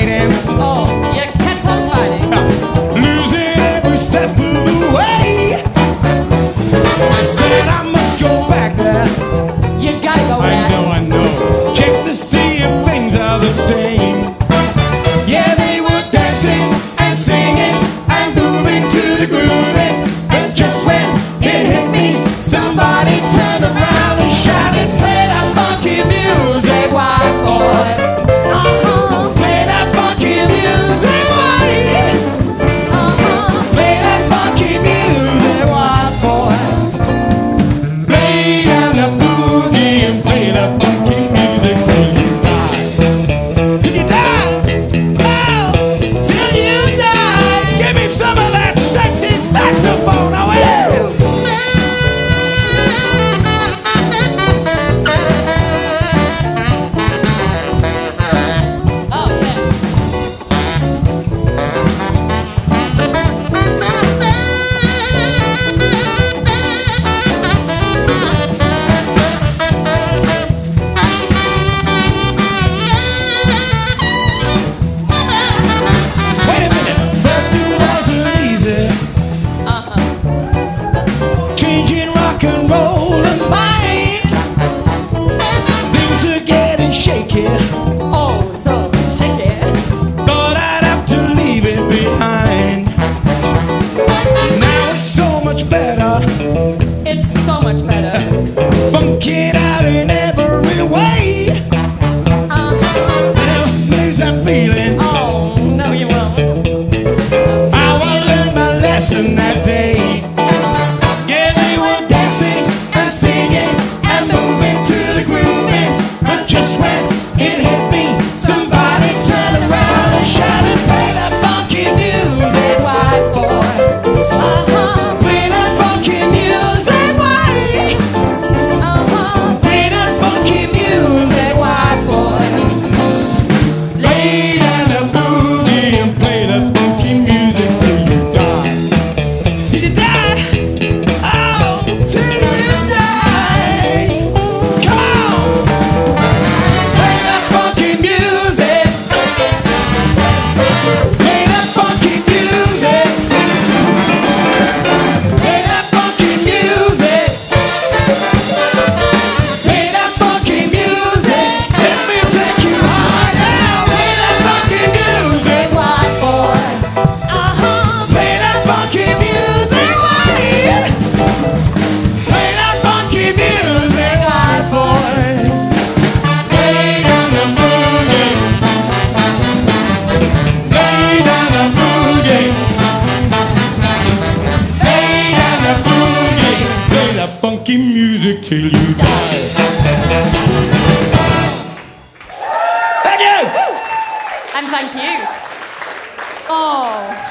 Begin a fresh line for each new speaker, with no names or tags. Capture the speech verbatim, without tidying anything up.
fighting.
Oh, you kept on fighting.
Losing every step of the way. I said I must go back there.
You gotta go
I
back.
know, I know. Check to see if things are the same. Yeah, they were dancing and singing and moving to the grooving. But just when it hit me, somebody turned around and shouted, "Play that funky music, white boy." Uh-huh. Play that funky music, white. Uh-huh. Play that funky music, white boy. Play down the boogie and play that funky music till you die. Till you die. Oh, till you die. Give me some of that sexy saxophone. Oh, yeah.
Oh, yeah.
Wait a minute. First it wasn't easy.
Uh-huh.
Changing rock and roll and minds. Things are getting shaky.
Oh, so shake it.
Thought I'd have to leave it behind. Now it's so much better.
It's so much better.
Funkin' out in every way.
Uh-huh.
Well, lose that feeling.
Oh, no you won't.
I will learn my lesson that day. Yeah, they were dancing and singing and moving to the grooving. But just when it hit me, somebody turned around and shouted, "Play that funky music, white boy."
Uh-huh.
Play that funky music, white.
Uh-huh.
Play that funky music, white boy. Lay down the boogie and play that funky music till you die. Till you die. Oh, till you die. Come on. Play that funky music. Play that funky music. Play that funky music. Play that funky music. Let me take you high now. Play that funky music, white boy.
Uh-huh.
Play that funky music, white. Play that funky music, white boy. Lay down the boogie. Lay down the boogie. Lay down the boogie. Play that funky music till you die. Thank you.
And thank you. Oh.